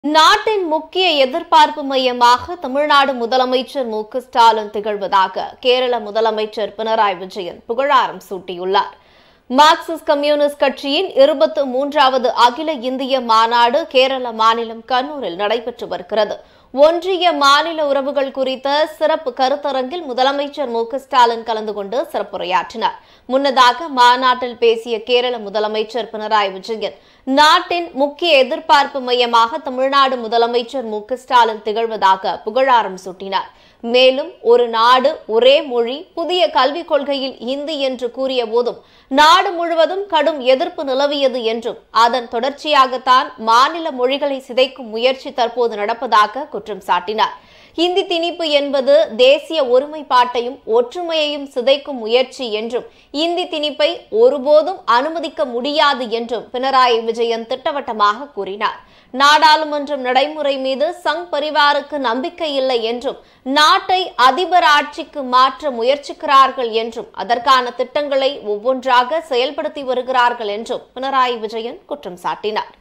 நாட்டின் முக்கிய எதிர்பார்ப்பு மையமாக தமிழ்நாடு முதலமைச்சர் MKStalin திகழ்வதாக கேரள முதலமைச்சர் பினராயி விஜயன் புகழாரம் சூட்டியுள்ளார். மார்க்சிஸ்ட் கம்யூனிஸ்ட் கட்சியின் 23வது அகில இந்திய மாநாடு கேரள மாநிலம் கண்ணூரில் நடைபெற்று வருகிறது. ஒன்றிய மாநில உறவுகள் குறித்த சிறப்பு கருத்தரங்கில் முதலமைச்சர் MKStalin கலந்து கொண்டு சிறப்புரையாற்றினார். முன்னதாக மாநாட்டில் பேசிய கேரள முதலமைச்சர் பினராயி விஜயன், நாட்டின் முக்கிய எதிர்பார்ப்பு மையமாக தமிழ்நாடு முதலமைச்சர் MKStalin திகழ்வதாக புகழாரம் சூட்டினார். மேலும் ஒரு நாடு ஒரே மொழி, புதிய கல்விக் கொள்கையில் இந்தி என்று கூறிய போதும் நாடு முழுவதும் கடும் எதிர்ப்பு நிலவியது என்றும் அதன் தொடர்ச்சியாகத்தான் மாநில மொழிகளை சிதைக்கும் முயற்சி தற்போது நடப்பதாக குற்றம் சாட்டினார். இந்தி திணிப்பு என்பது தேசிய ஒருமைப்பாட்டையும் ஒற்றுமையையும் சிதைக்கும் முயற்சி என்றும் இந்தி திணிப்பை ஒருபோதும் அனுமதிக்க முடியாது என்றும் பினராயி விஜயன் திட்டவட்டமாக கூறினார். நாடாளுமன்றம் நடைமுறை மீது சங் பரிவாருக்கு நம்பிக்கை இல்லை என்றும் நாட்டை அதிபர் ஆட்சிக்கு மாற்ற முயற்சிக்கிறார்கள் என்றும் அதற்கான திட்டங்களை ஒவ்வொன்றாக செயல்படுத்தி வருகிறார்கள் என்றும் பினராயி விஜயன் குற்றம் சாட்டினார்.